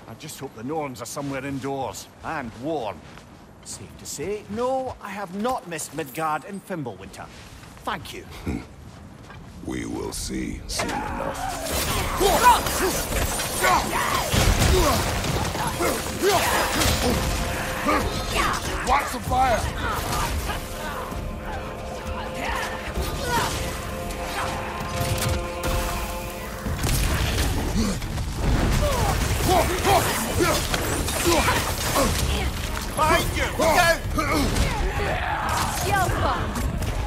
I just hope the Norns are somewhere indoors, and warm. Safe to say, no, I have not missed Midgard in Fimbulwinter. Thank you. We will see soon enough. Watch the fire! Behind you! Look out! Yelpa!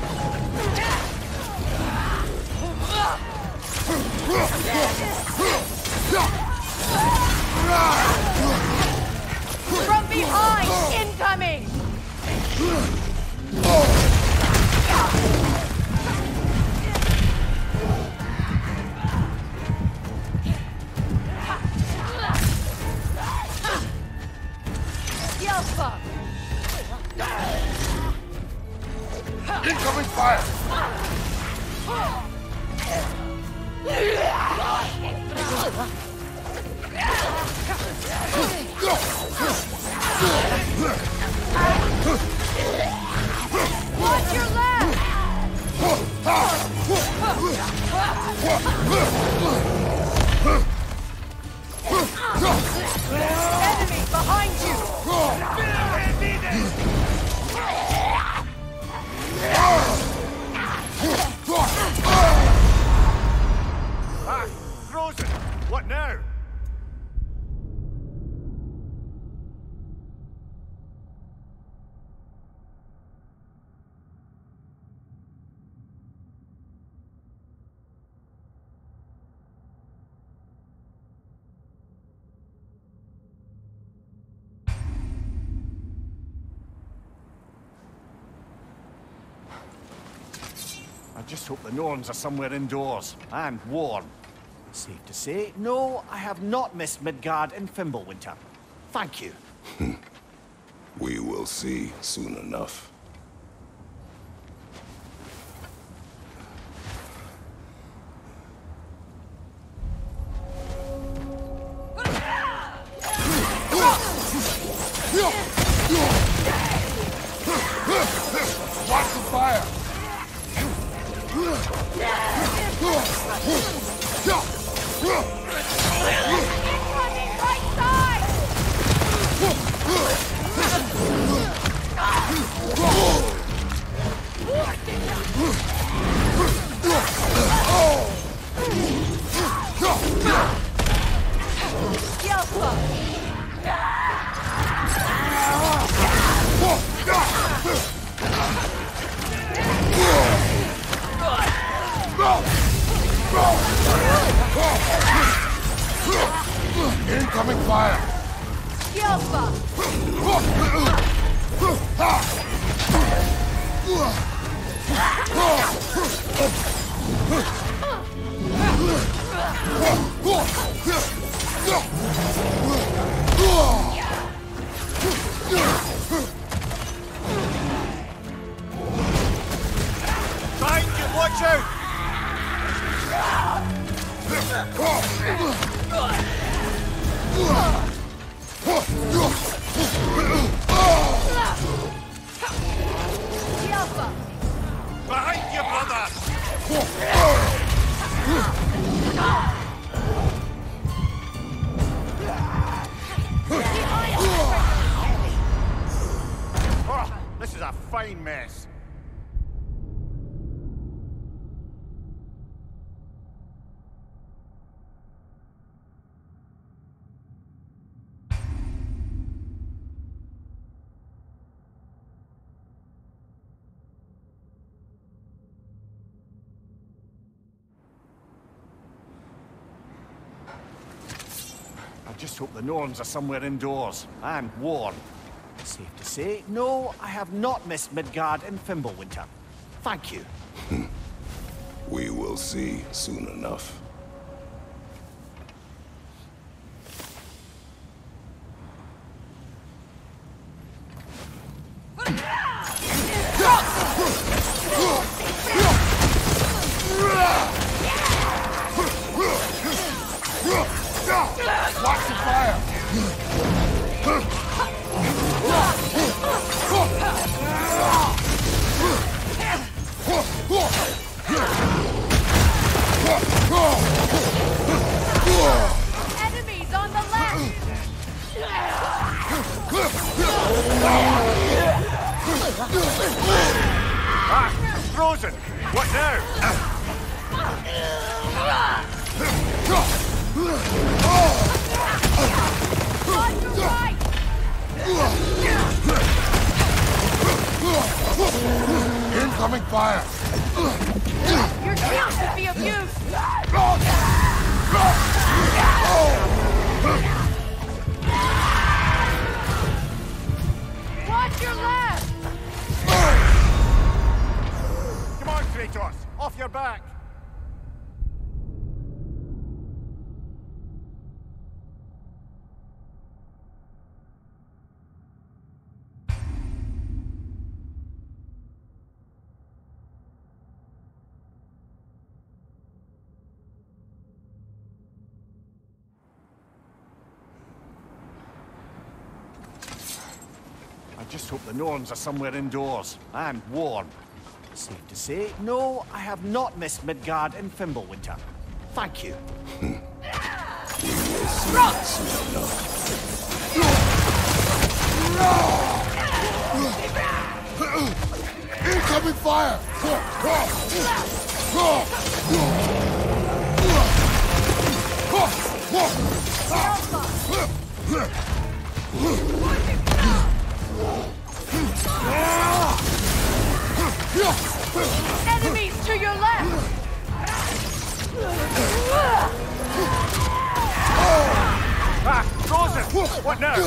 From behind! Incoming! Yelpa! Incoming fire! Watch your left! Enemy behind you! Ah, frozen! What now? I just hope the Norns are somewhere indoors, and warm. Safe to say, no, I have not missed Midgard in Fimbulwinter. Thank you. We will see soon enough. Watch the fire! Incoming right side! Yelpa! Incoming fire! Yelpa! Behind you! Watch out! Yelpa! Behind you, brother! Oh, this is a fine mess. I just hope the Norns are somewhere indoors, and warm. Safe to say, no, I have not missed Midgard in Fimbulwinter. Thank you. We will see soon enough. Watch the fire! Enemies on the left! Frozen! What now? On your right! Incoming fire! Your shield could be of use! Watch your left! Come on, Kratos! Off your back! I just hope the Norns are somewhere indoors, and warm. Safe to say, no, I have not missed Midgard in Fimbulwinter. Thank you. We will see soon enough. Incoming fire! Enemies to your left! Ah, Frozen! What now?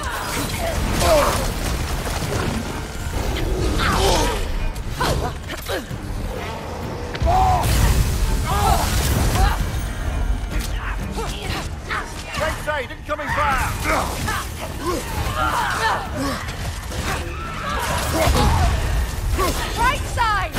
Right side, incoming fire! Right side!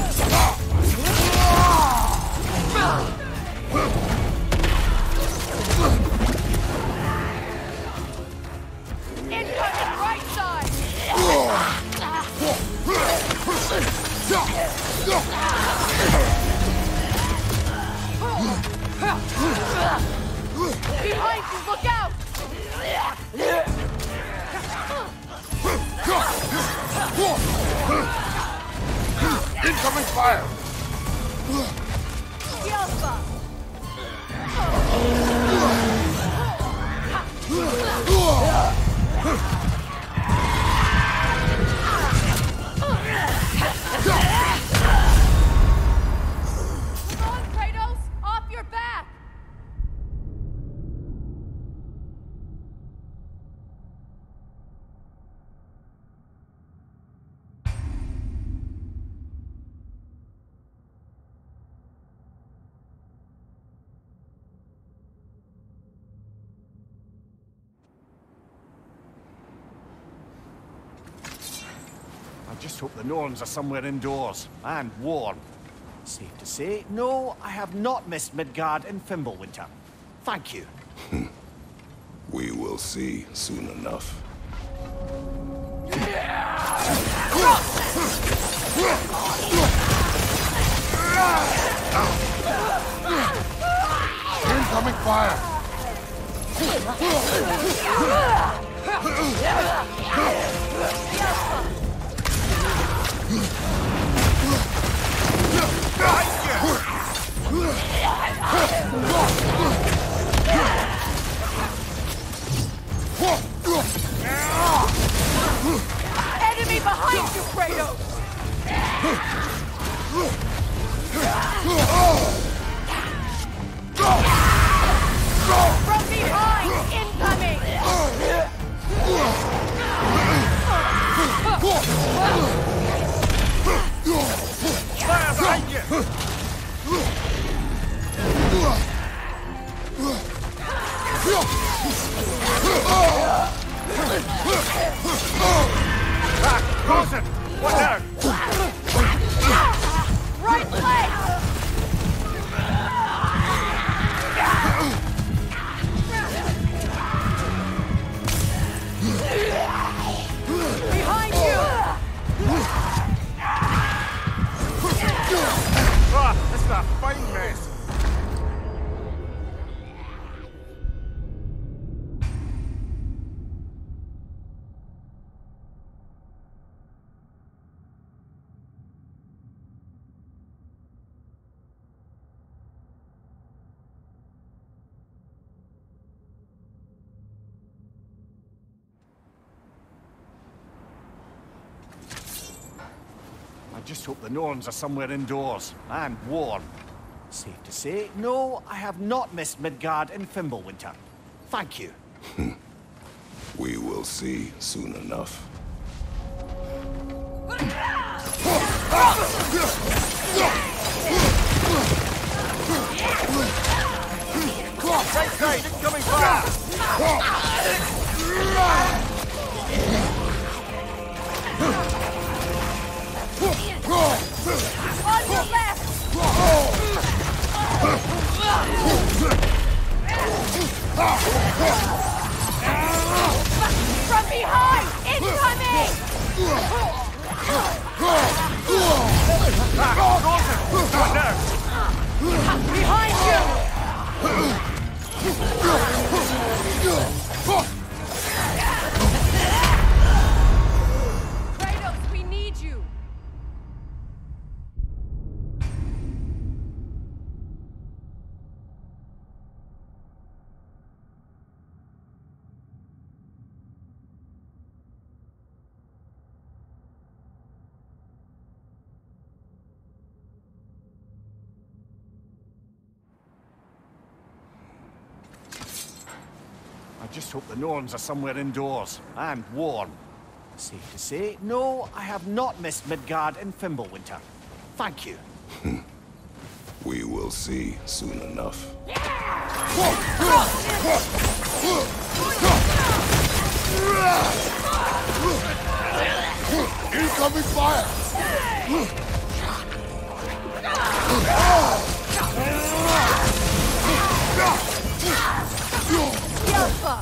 Incoming right side! Behind you, look out! Incoming fire! Yelpa! Come on, Kratos! Off your back! I just hope the Norns are somewhere indoors, and warm. Safe to say, no, I have not missed Midgard in Fimbulwinter. Thank you. We will see soon enough. Incoming fire! Enemy behind you, Kratos! From behind, incoming! Fire behind you! Ah, Frozen! What now? Right leg! just hope the Norns are somewhere indoors, and warm. Safe to say, no, I have not missed Midgard in Fimbulwinter. Thank you. We will see soon enough. Right side, incoming fire! On your left! From behind! Incoming! Behind you! Kratos, we need you! I just hope the Norns are somewhere indoors, and warm. Safe to say, no, I have not missed Midgard in Fimbulwinter. Thank you. We will see soon enough. Incoming fire! Alpha!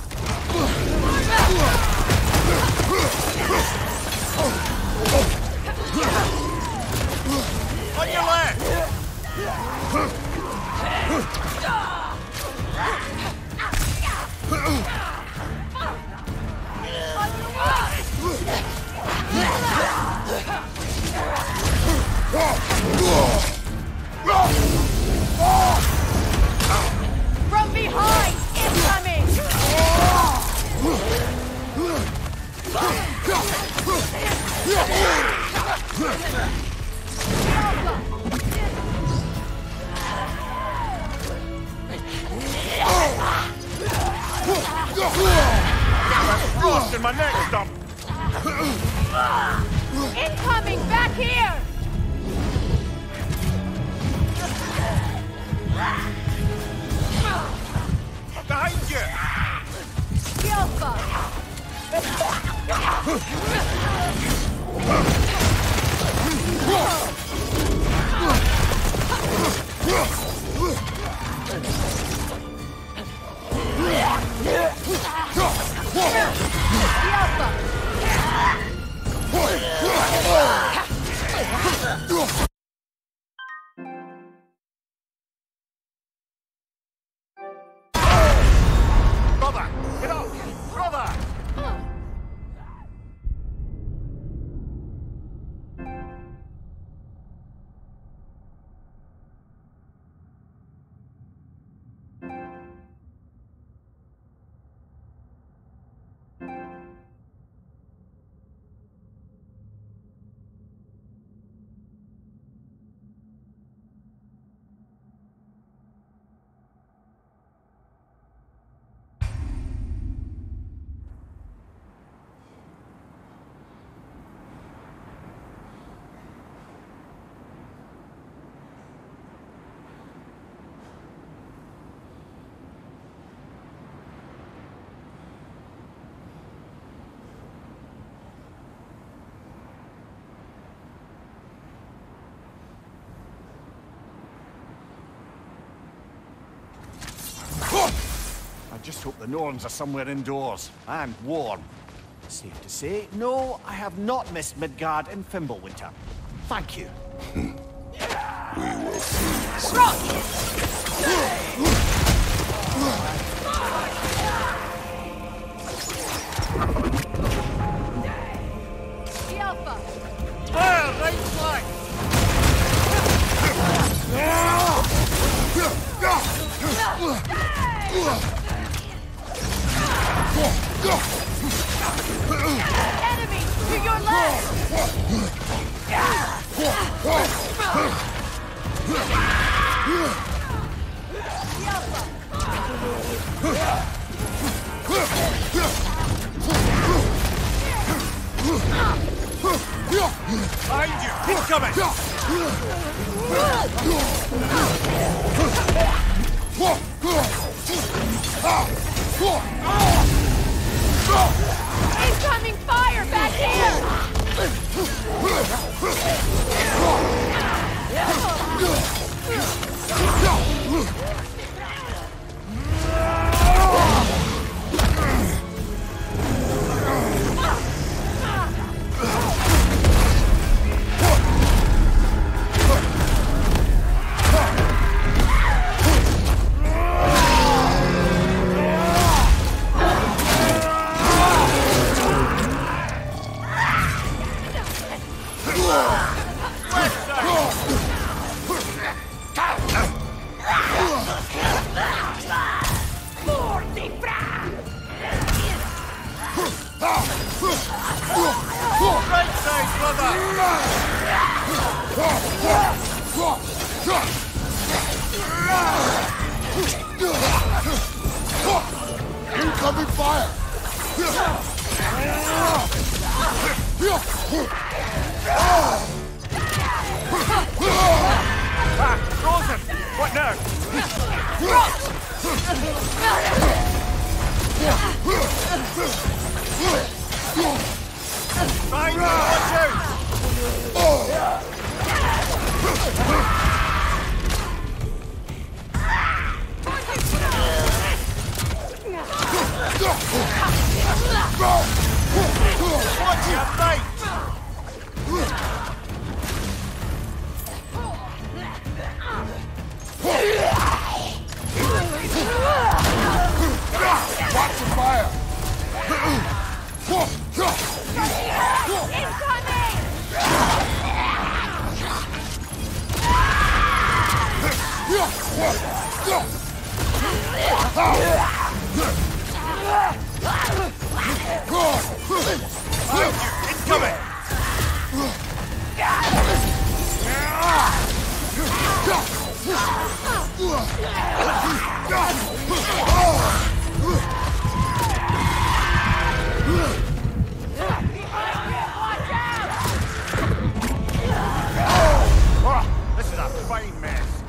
On your left! From behind! Incoming! Frost in my neck stump! Incoming! Back here! Behind you! Alpha! Brother! Get up! Brother! I just hope the Norns are somewhere indoors, and warm. Safe to say, no, I have not missed Midgard in Fimbulwinter. Thank you. We will see soon enough. Alpha! Fire! Right flank! Enemy! To your left! Behind you! Incoming! Incoming fire back here! Right side, brother! Incoming fire! Ah, frozen! What now? Behind you, watch out! Watch your right! Watch the fire! Incoming! Oh, this is a fine mess.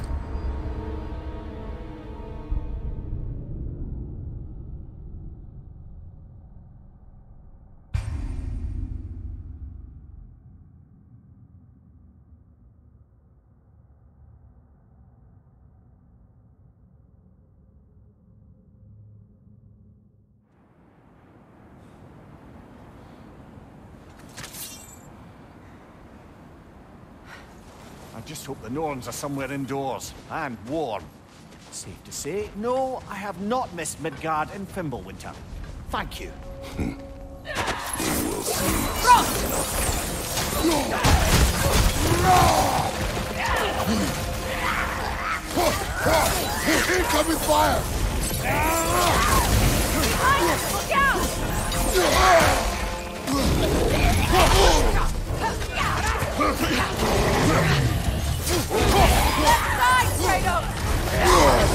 I just hope the Norns are somewhere indoors, and warm. Safe to say, no, I have not missed Midgard and Fimbulwinter. Thank you. Incoming fire! Look out! Left side, Kratos!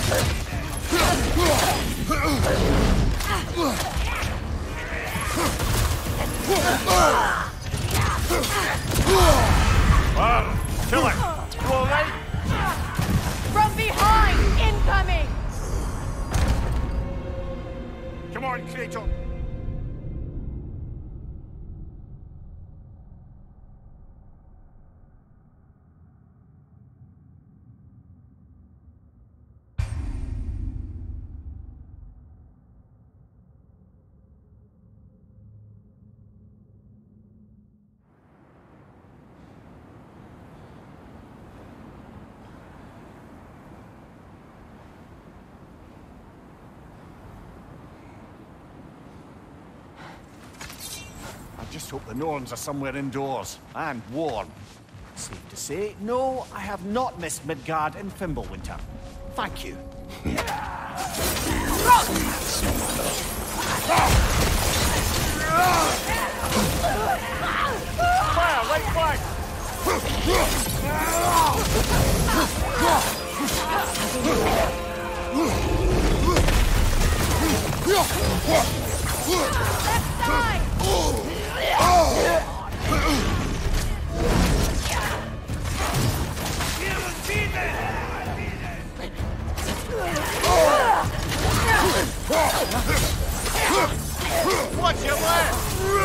Kill it! You alright? From behind! Incoming! Come on, Kratos! I just hope the Norns are somewhere indoors, and warm. Safe to say, no, I have not missed Midgard and Fimbulwinter. Thank you. Fire, right flank! Watch your left!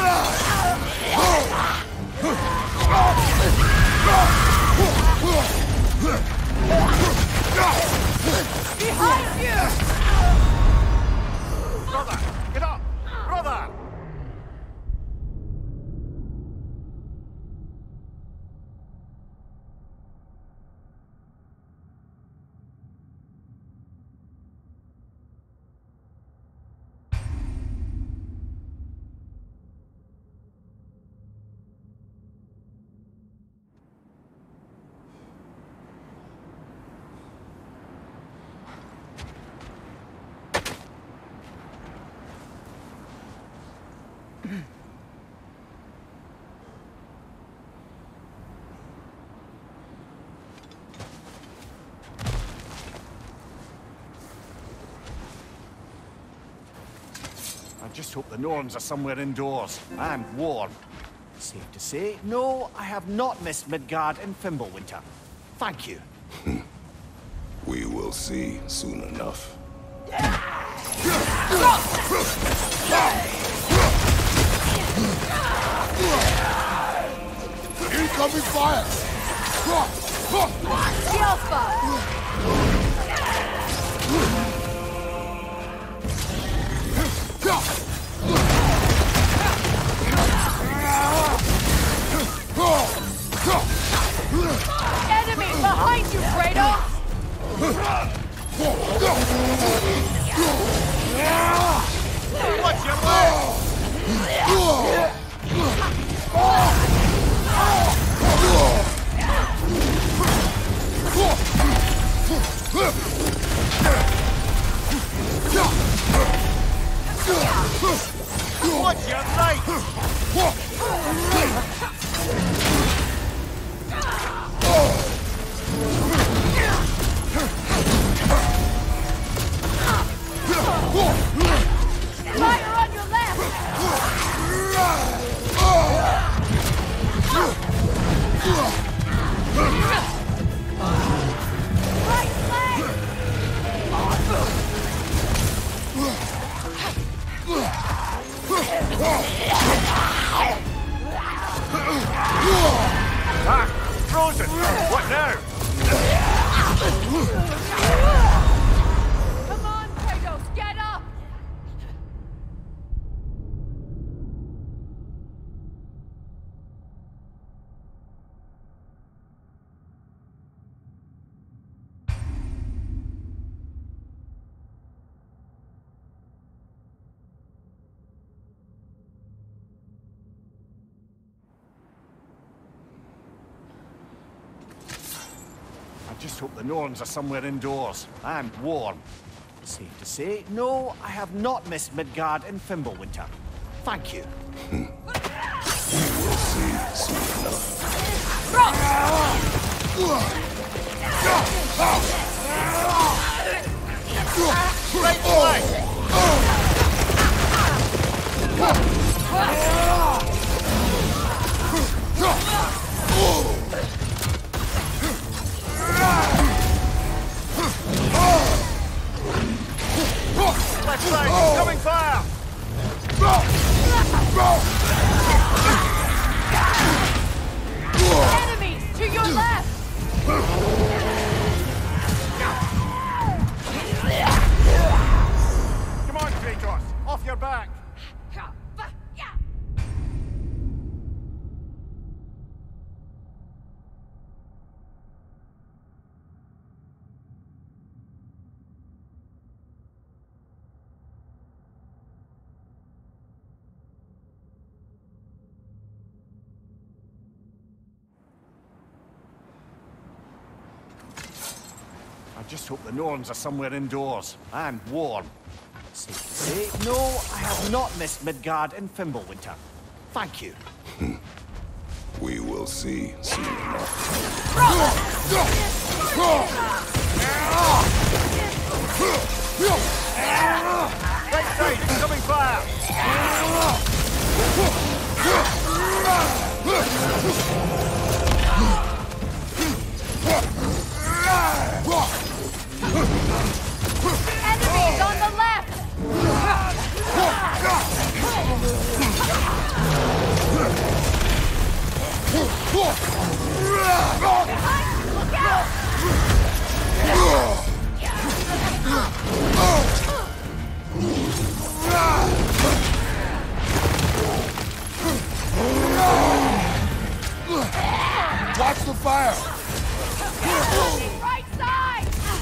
Behind you! Brother, get up! Brother! I just hope the Norns are somewhere indoors and warm. Safe to say, no, I have not missed Midgard and Fimbulwinter. Thank you. We will see soon enough. Incoming fire! Enemy behind you, Kratos! Watch your left! Watch your right! Fire on your left! Right leg! Ah! Frozen! What now? Come on, Kratos, get up! I just hope the Norns are somewhere indoors and warm. Safe to say, no, I have not missed Midgard and Fimbulwinter. Thank you. We will see soon enough. Right flank! Left side, coming fire! Enemies to your left! Come on, Kratos! Off your back! I just hope the Norns are somewhere indoors and warm. Safe to say, no, I have not missed Midgard and Fimbulwinter. Thank you. We will see soon enough. Right side, incoming fire! Enemies on the left! Look out! Watch the fire! Right side!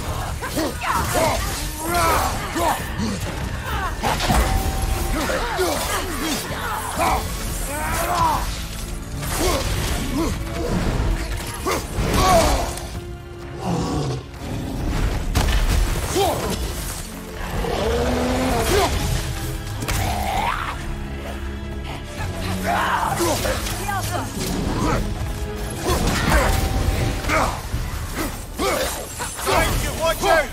Behind you, watch out!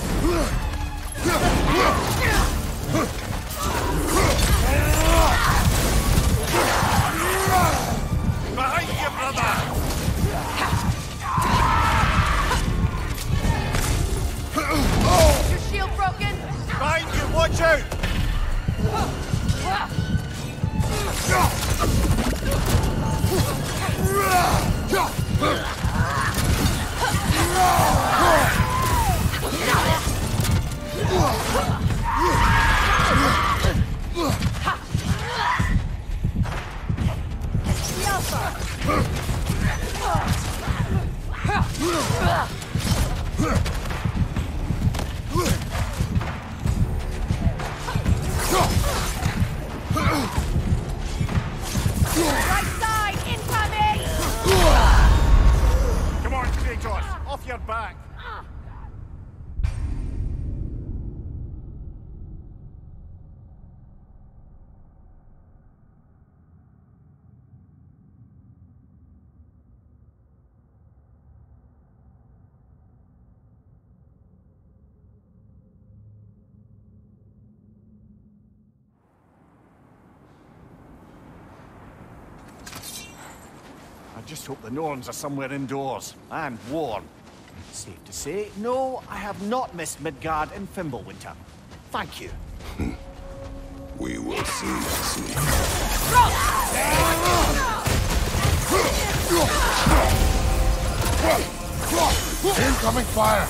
Behind you, brother! Your shield broken? Behind you, watch out! Right side, incoming! Come on, Kratos, off your back! I just hope the Norns are somewhere indoors, and warm. Safe to say, no, I have not missed Midgard and Fimbulwinter. Thank you. We will see soon. Incoming fire!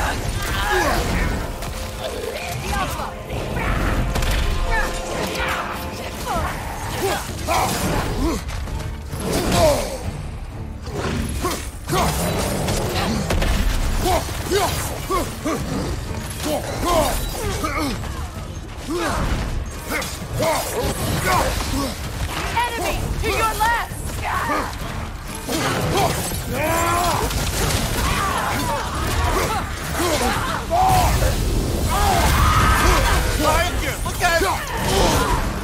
Enemy to your left! Behind you, look out!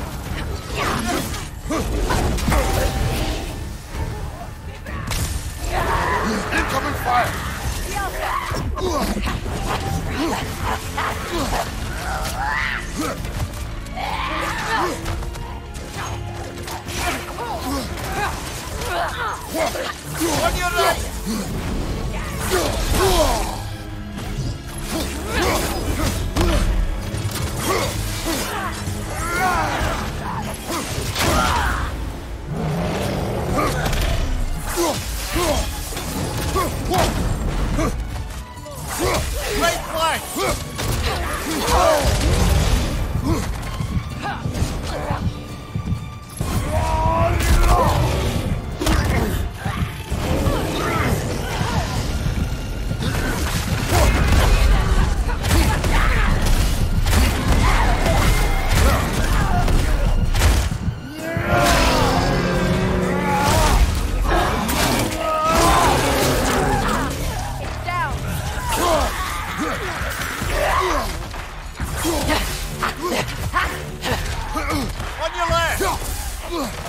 Incoming fire! On your right! Right flank! It's down! On your left!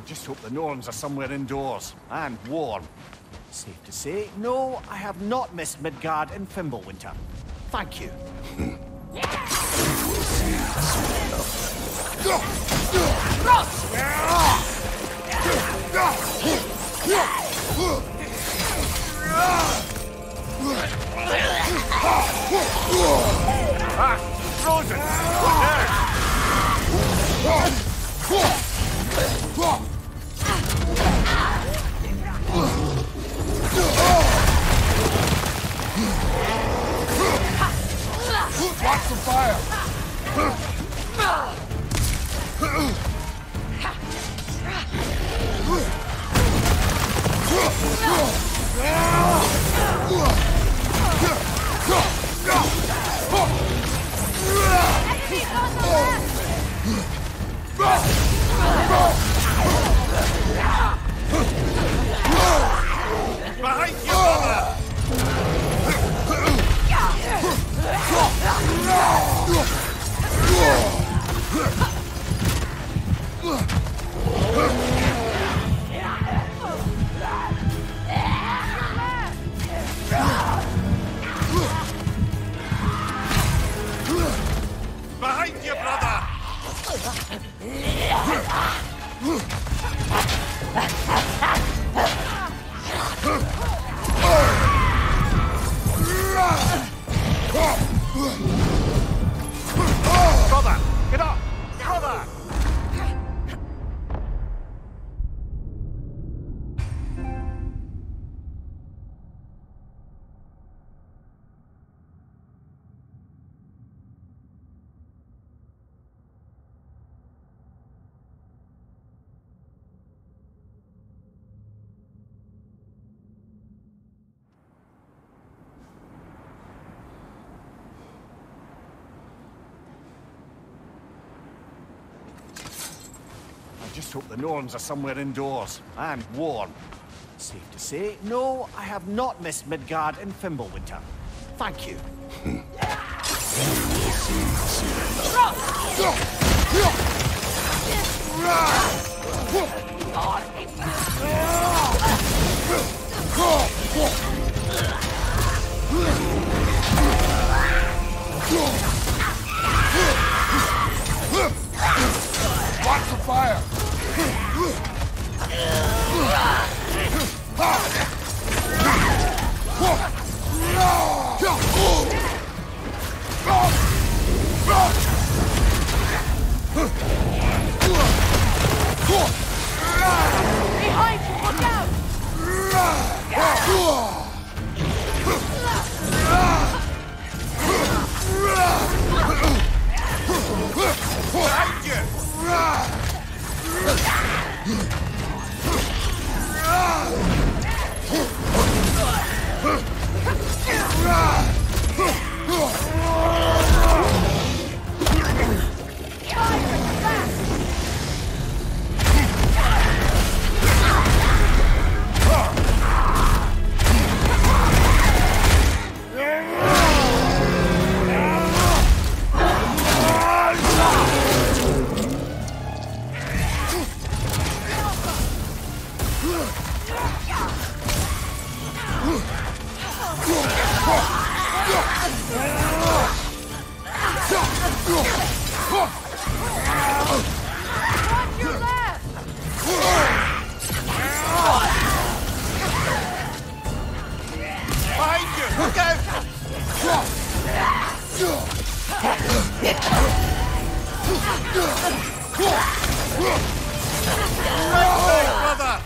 just hope the Norns are somewhere indoors, and warm. Safe to say, no, I have not missed Midgard and Fimbulwinter. Thank you. We will see soon Ah! Frozen! Watch the fire! Behind you, brother! Behind you, brother! Brother! Get up! Brother! I just hope the Norns are somewhere indoors, and warm. Safe to say, no, I have not missed Midgard and Fimbulwinter. Thank you. We will see soon Watch the fire! Behind you! Look out! Behind you! On your left! Behind you! Look out! Right, brother!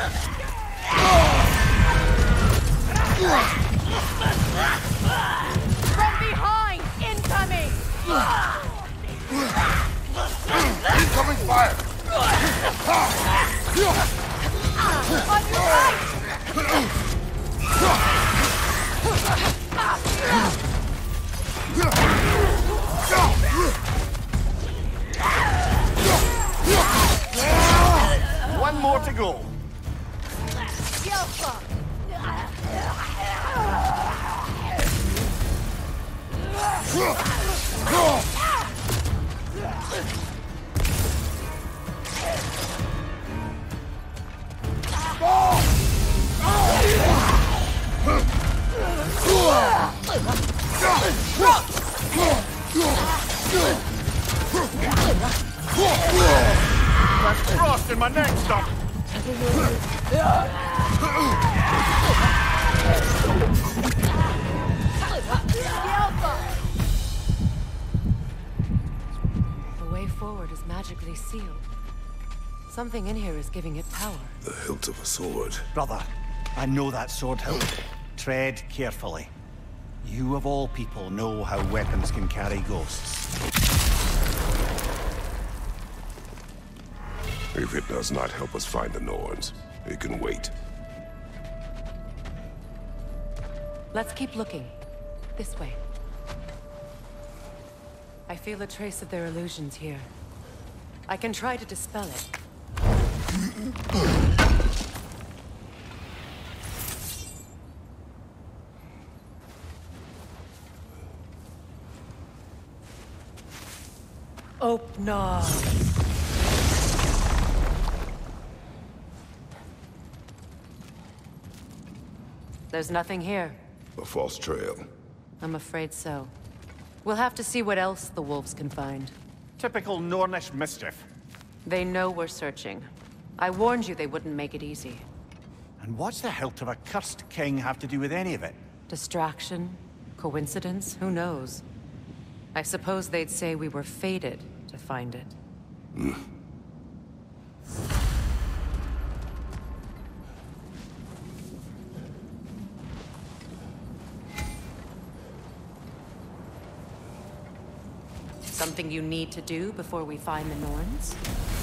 From behind! Incoming! Incoming fire! On your right! One more to go. Yelpa! That's frost in my neck stump. The way forward is magically sealed. Something in here is giving it power. The hilt of a sword. Brother, I know that sword hilt. Tread carefully. You of all people know how weapons can carry ghosts. If it does not help us find the Norns, it can wait. Let's keep looking. This way. I feel a trace of their illusions here. I can try to dispel it. Opnar. There's nothing here. A false trail. I'm afraid so. We'll have to see what else the wolves can find. Typical Nornish mischief. They know we're searching. I warned you they wouldn't make it easy. And what's the hilt of a cursed king have to do with any of it? Distraction? Coincidence? Who knows? I suppose they'd say we were fated to find it. Something you need to do before we find the Norns?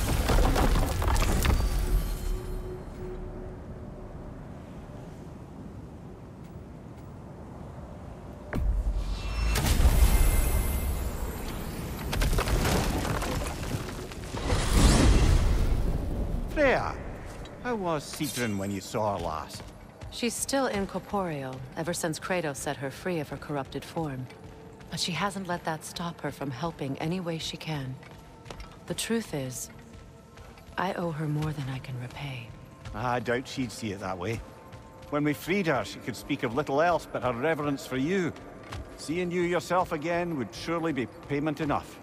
Freya, how was Sigrun when you saw her last? She's still incorporeal, ever since Kratos set her free of her corrupted form. But she hasn't let that stop her from helping any way she can. The truth is, I owe her more than I can repay. I doubt she'd see it that way. When we freed her, she could speak of little else but her reverence for you. Seeing you yourself again would surely be payment enough.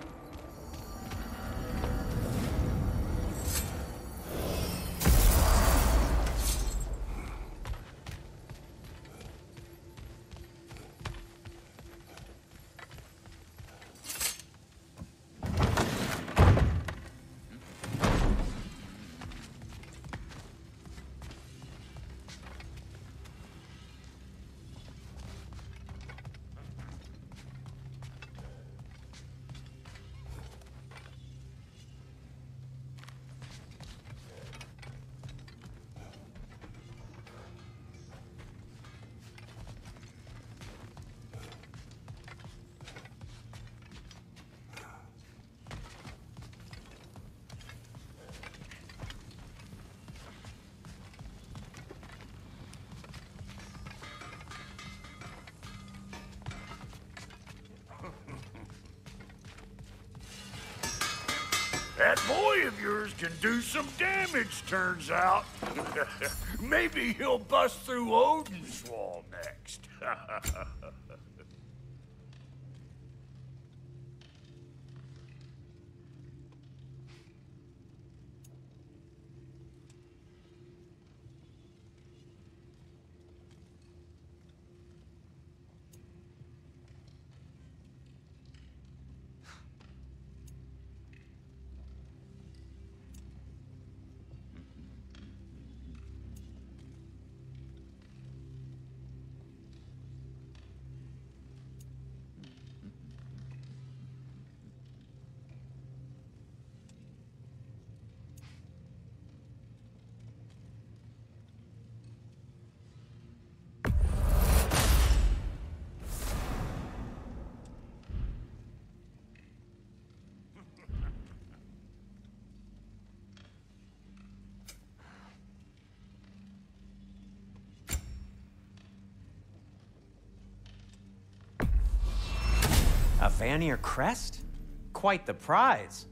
That boy of yours can do some damage, turns out. Maybe he'll bust through Odin's wall next. A Vanir crest? Quite the prize.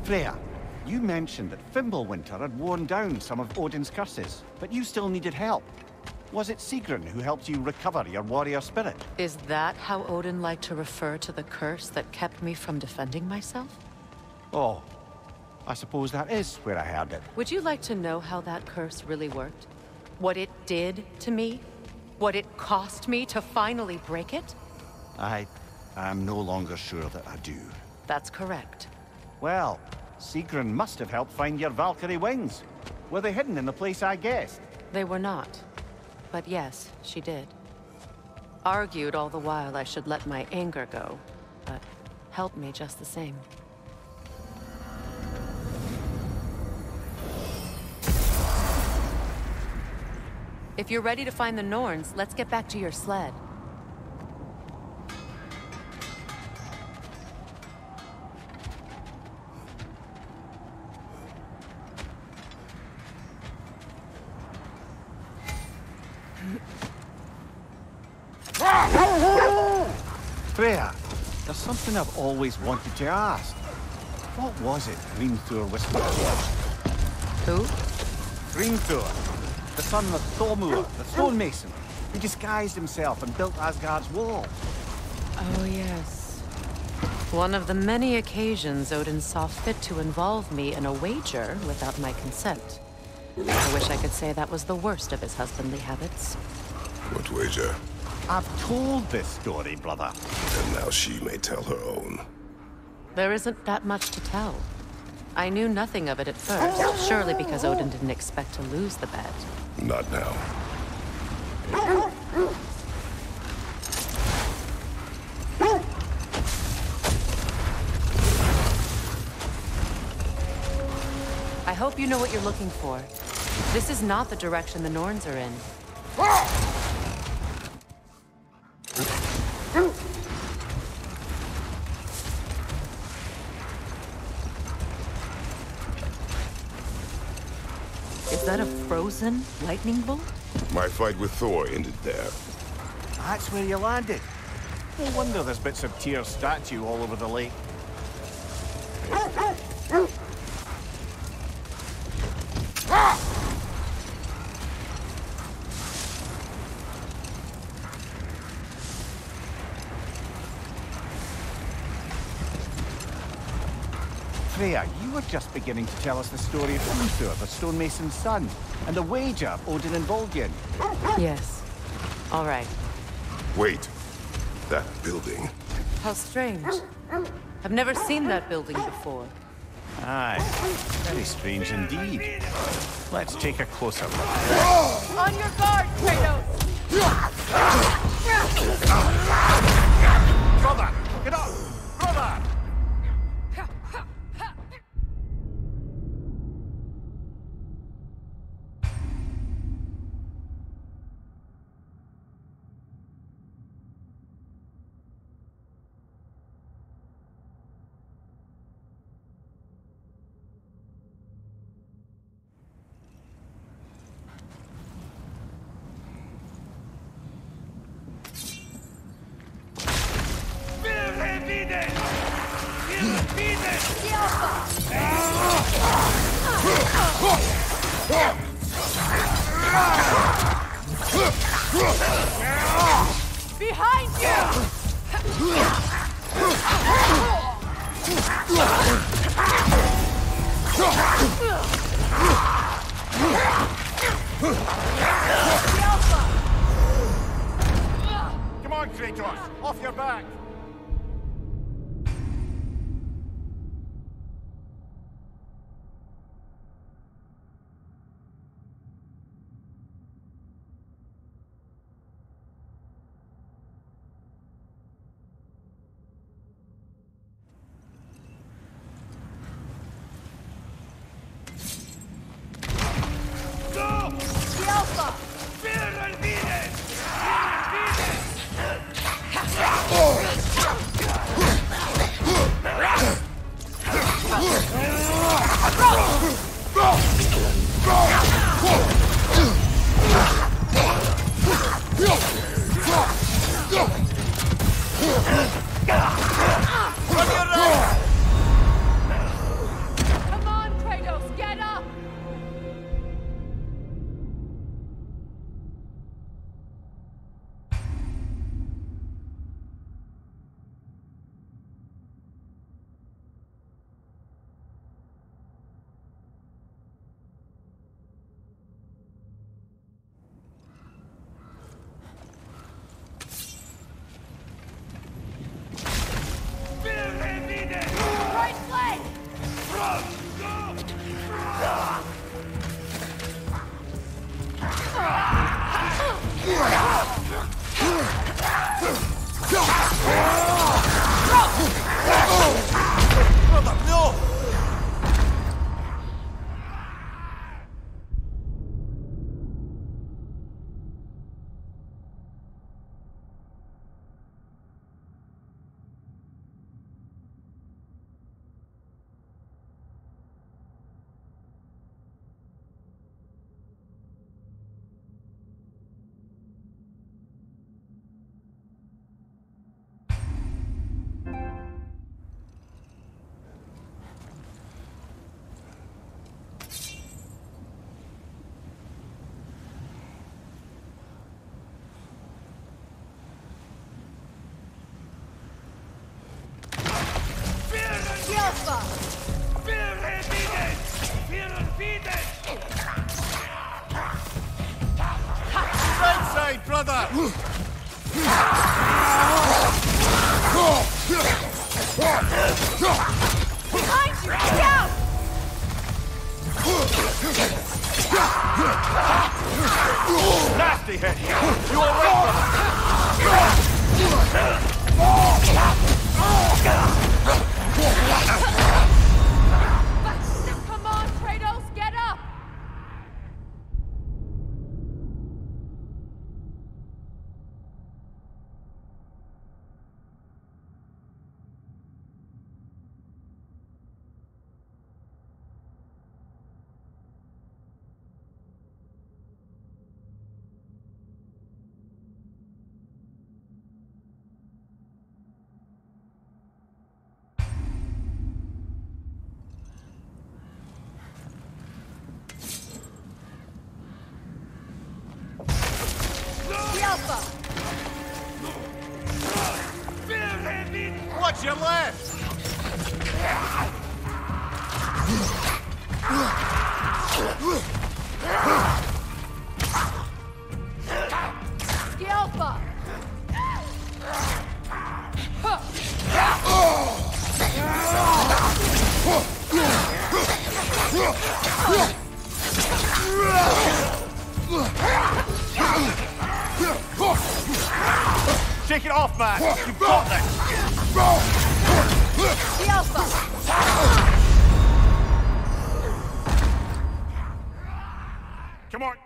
Freya, you mentioned that Fimbulwinter had worn down some of Odin's curses, but you still needed help. Was it Sigrun who helped you recover your warrior spirit? Is that how Odin liked to refer to the curse that kept me from defending myself? Oh, I suppose that is where I heard it. Would you like to know how that curse really worked? What it did to me? What it cost me to finally break it? I'm no longer sure that I do. That's correct. Well, Sigrun must have helped find your Valkyrie wings. Were they hidden in the place I guessed? They were not. But yes, she did. Argued all the while I should let my anger go, but helped me just the same. If you're ready to find the Norns, let's get back to your sled. Freya, there's something I've always wanted to ask. What was it Hrimthur whispered to us? Who? Hrimthur, the son of Thormur, the stonemason, who disguised himself and built Asgard's wall. Oh, yes. One of the many occasions Odin saw fit to involve me in a wager without my consent. I wish I could say that was the worst of his husbandly habits. What wager? I've told this story, brother. And now she may tell her own. There isn't that much to tell. I knew nothing of it at first, surely because Odin didn't expect to lose the bet. Not now. I hope you know what you're looking for. This is not the direction the Norns are in. Is that a frozen lightning bolt? My fight with Thor ended there. That's where you landed. No wonder there's bits of Tyr's statue all over the lake. Freya, you were just beginning to tell us the story of Hrimthur, the stonemason's son, and the wager Odin involved you in. Yes. All right. Wait. That building. How strange. I've never seen that building before. Aye, very strange indeed. Let's take a closer look. On your guard, Kratos! Brother! Get up! Brother! Behind you! Come on, Kratos! Off your back! Oh! Right side, brother! Behind you! Look out! Nasty hit! You all right, Come on, Kratos, get up! Watch your left! Alpha! Shake it off, man! You've got this! Alpha! Come on!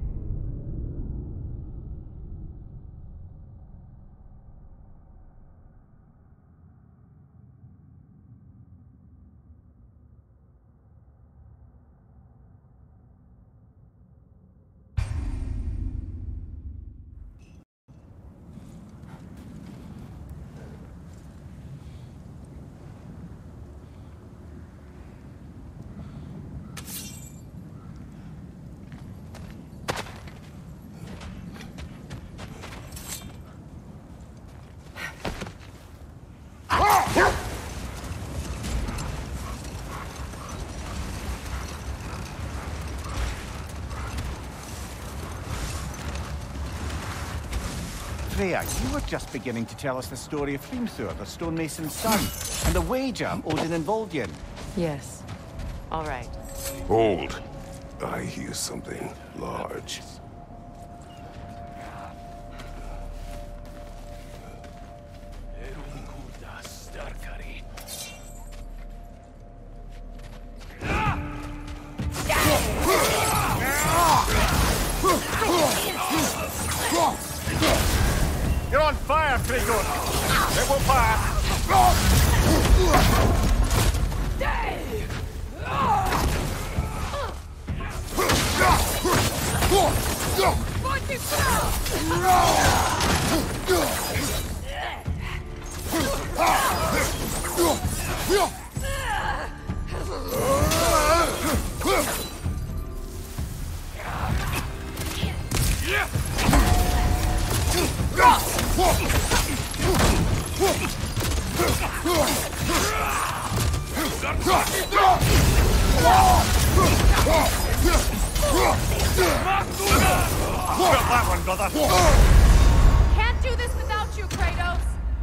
Freya, you were just beginning to tell us the story of Hrimthur, the stonemason's son, and the wager Odin involved you in. Yes. All right. Hold. I hear something large. You're on fire, Kratos! It will pass! Got that one, brother! Can't do this without you, Kratos!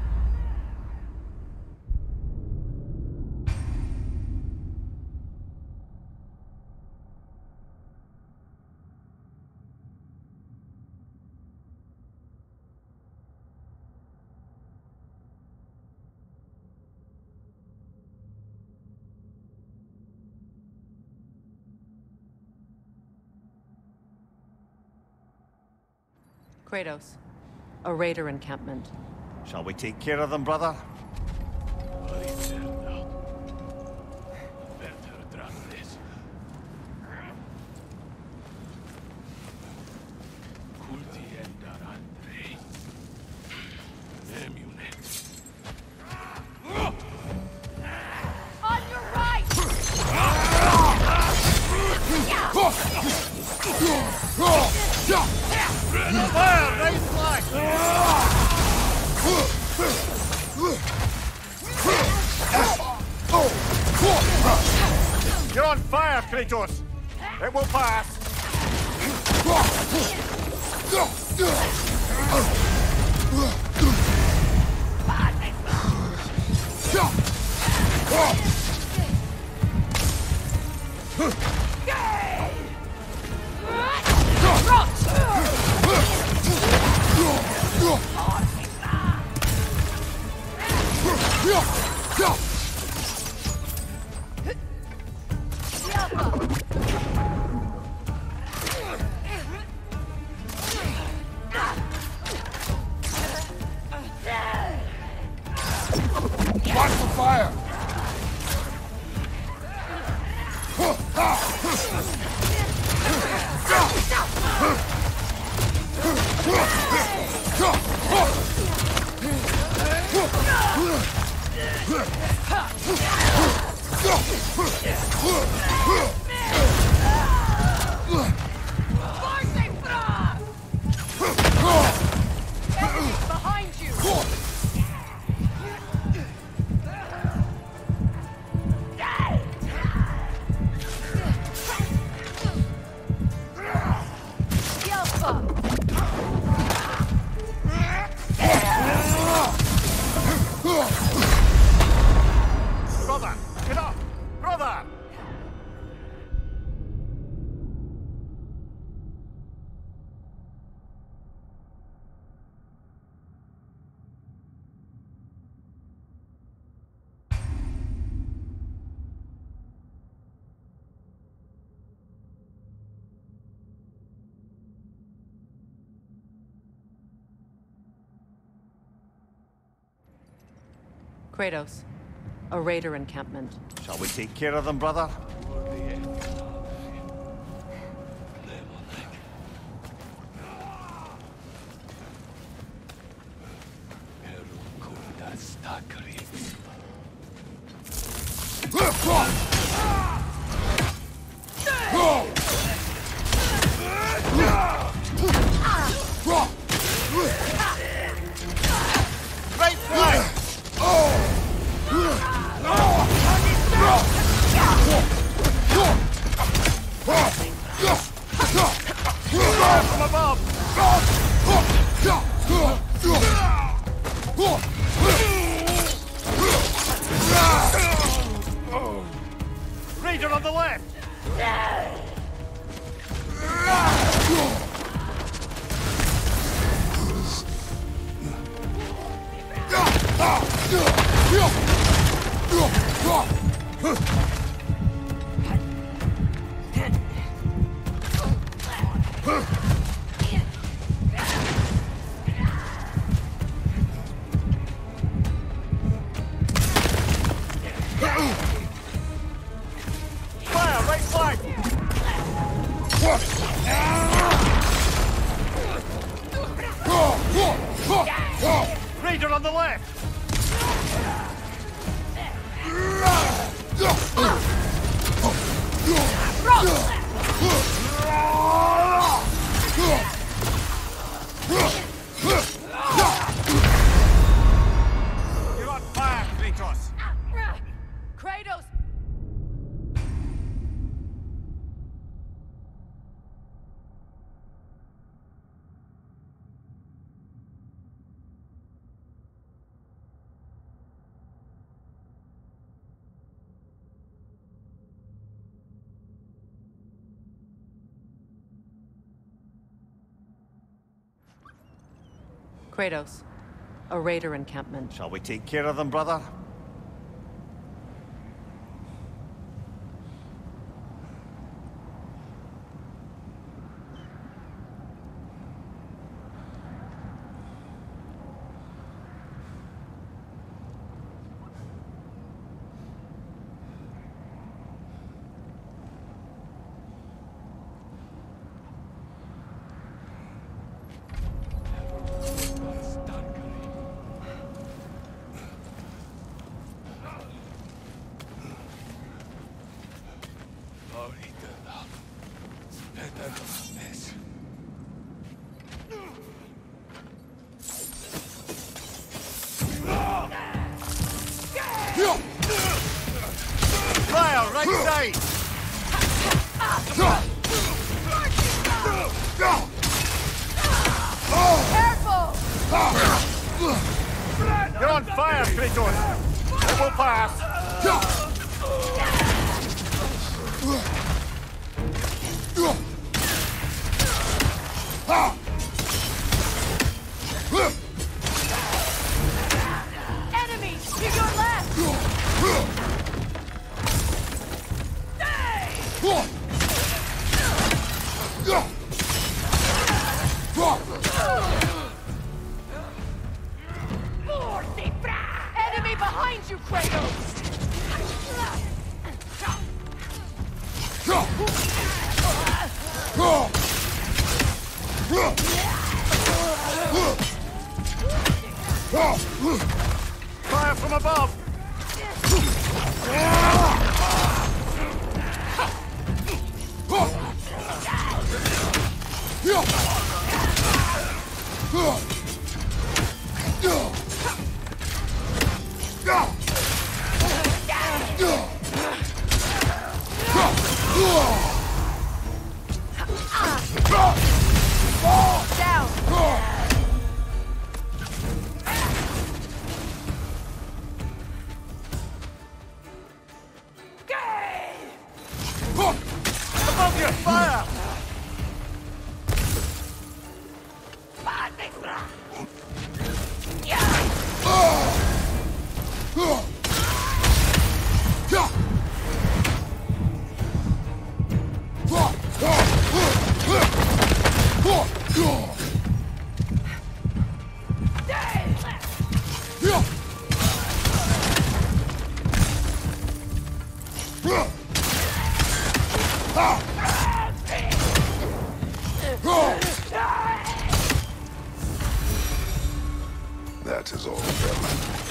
Kratos. A raider encampment. Shall we take care of them, brother? On your right! Fire! Right flag! You're on fire, Kratos! It will pass. Watch the fire! Enemies behind you! Brother, get up! Brother! Kratos, a raider encampment. Shall we take care of them, brother? Right flank! From above! Raider on the left! Fire, right flank! Raider on the left! You're on fire, Kratos! Kratos! Kratos, a raider encampment. Shall we take care of them, brother? Fire, right side! Careful! You're on fire, Kratos! It will pass! Enemy! To your left! Enemy behind you, Kratos! Fire from above! Down! Above you! Fire! That is all of them.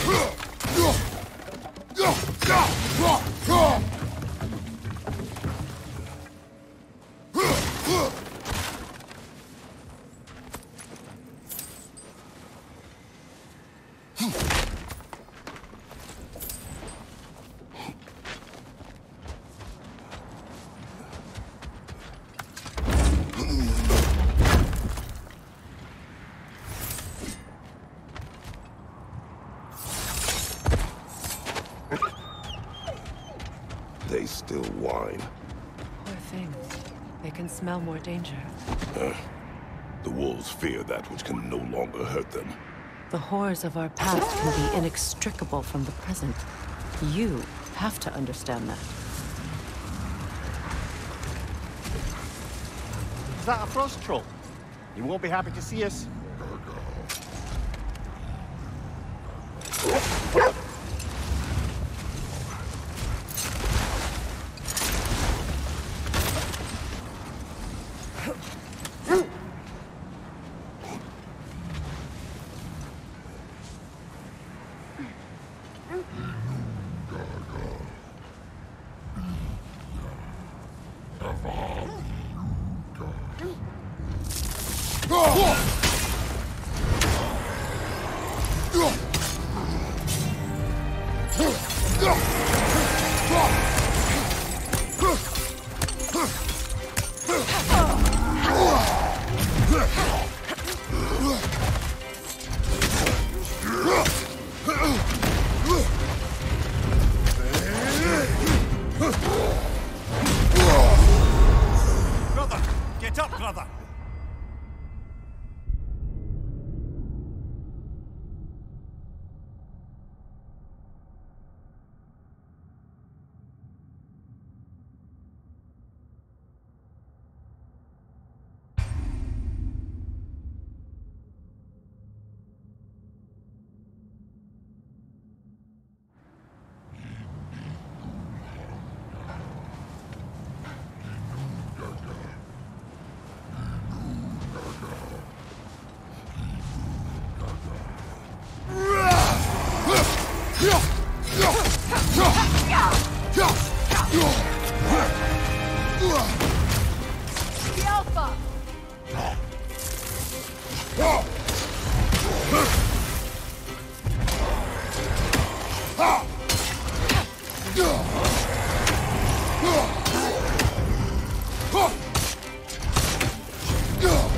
They still whine. Poor things. They can smell more danger. The wolves fear that which can no longer hurt them. The horrors of our past can be inextricable from the present. You have to understand that. Is that a frost troll? You won't be happy to see us. Brother, get up, brother! The Alpha! Go!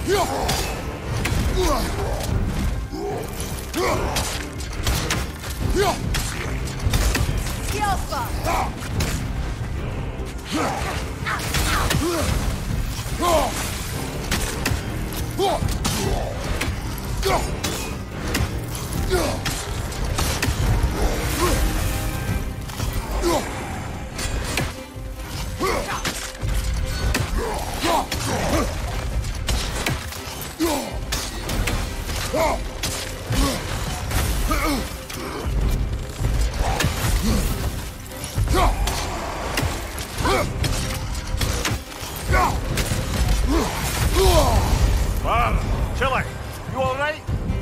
Chili, you all right?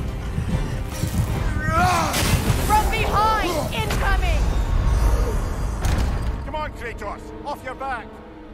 From behind! Incoming! Come on, Kratos, off your back.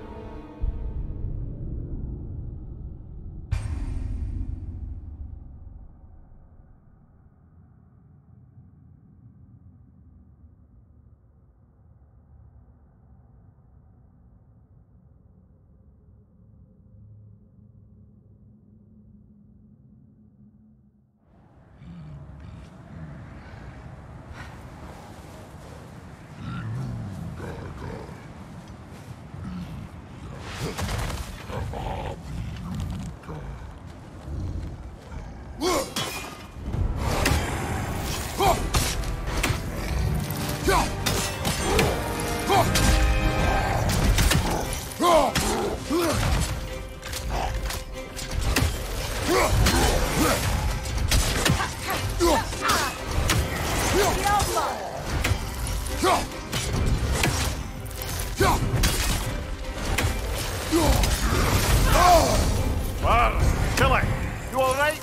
Chili, you all right?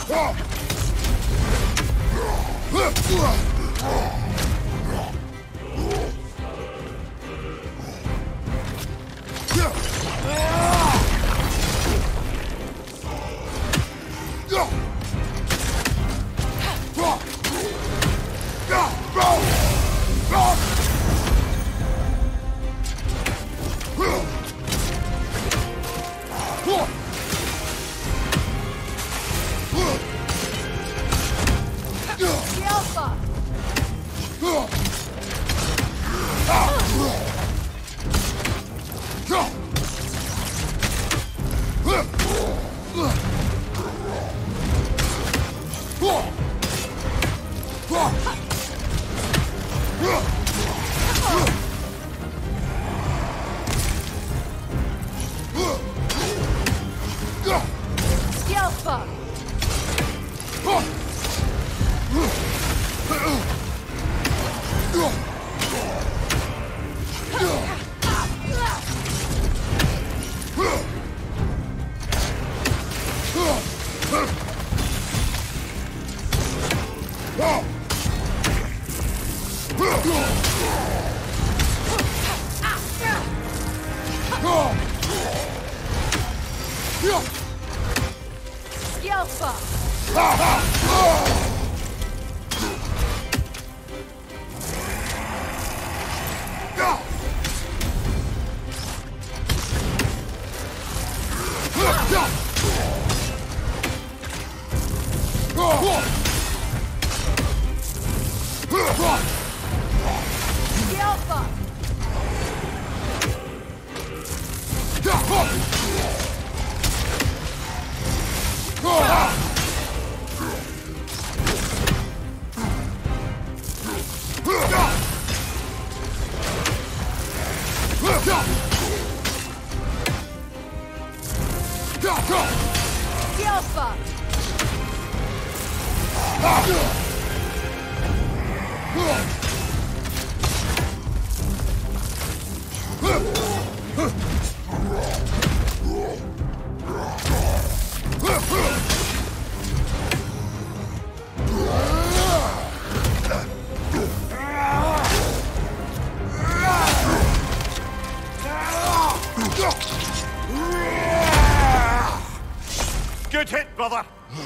Good hit, brother.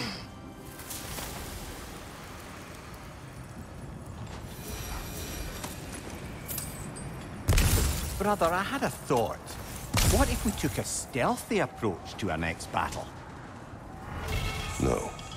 Brother, I had a thought. What if we took a stealthy approach to our next battle? No.